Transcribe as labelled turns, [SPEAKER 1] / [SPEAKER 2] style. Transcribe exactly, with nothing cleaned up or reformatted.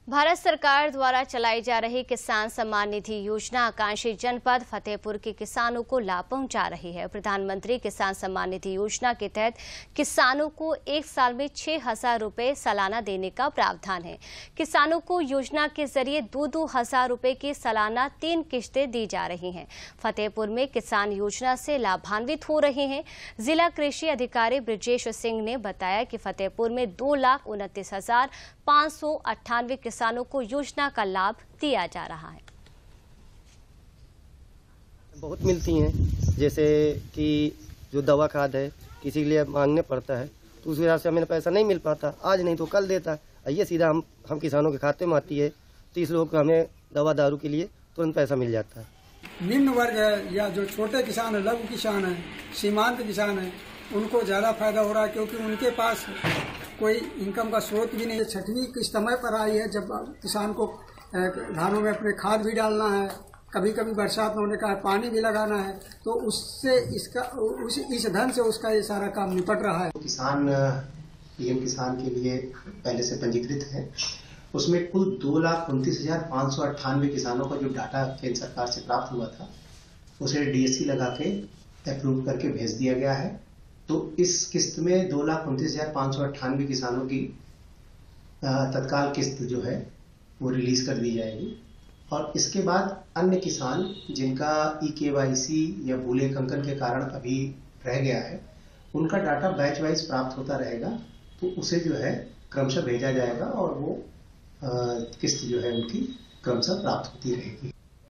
[SPEAKER 1] भारत सरकार द्वारा चलाई जा रही किसान सम्मान निधि योजना आकांक्षी जनपद फतेहपुर के किसानों को लाभ पहुंचा रही है। प्रधानमंत्री किसान सम्मान निधि योजना के तहत किसानों को एक साल में छह हजार रुपए सालाना देने का प्रावधान है। किसानों को योजना के जरिए दो दो हजार रुपए की सालाना तीन किश्तें दी जा रही हैं। फतेहपुर में किसान योजना से लाभान्वित हो रहे हैं। जिला कृषि अधिकारी ब्रजेश सिंह ने बताया कि फतेहपुर में दो लाख उनतीस हजार पाँच सौ अट्ठानवे किसानों को योजना का लाभ दिया जा रहा है।
[SPEAKER 2] बहुत मिलती हैं, जैसे कि जो दवा खाद है किसी के लिए मांगने पड़ता है तो उस हिसाब से हमें पैसा नहीं मिल पाता, आज नहीं तो कल देता है। ये सीधा हम हम किसानों के खाते में आती है तो इस लोग को हमें दवा दारू के लिए तुरंत पैसा मिल जाता है।
[SPEAKER 3] निम्न वर्ग है या जो छोटे किसान है, लघु किसान है, सीमांत किसान है, उनको ज्यादा फायदा हो रहा है क्योंकि उनके पास कोई इनकम का स्रोत भी नहीं है। छठवीं किस्त समय पर आई है जब किसान को धानों में अपने खाद भी डालना है, कभी कभी बरसात होने का पानी भी लगाना है, तो उससे इसका उस इस धन से उसका ये सारा काम निपट रहा है।
[SPEAKER 4] किसान पीएम किसान के लिए पहले से पंजीकृत है, उसमें कुल दो लाख उनतीस हजार पाँच सौ अट्ठानवे किसानों का जो डाटा केंद्र सरकार से प्राप्त हुआ था उसे डीएससी लगा के अप्रूव करके भेज दिया गया है। तो इस किस्त में दो लाख उनतीस हजार पाँच सौ अट्ठानवे किसानों की तत्काल किस्त जो है वो रिलीज कर दी जाएगी और इसके बाद अन्य किसान जिनका ई केवाईसी या भूलेखंकन के कारण अभी रह गया है उनका डाटा बैच वाइज प्राप्त होता रहेगा, तो उसे जो है क्रमशः भेजा जाएगा और वो किस्त जो है उनकी क्रमशः प्राप्त होती रहेगी।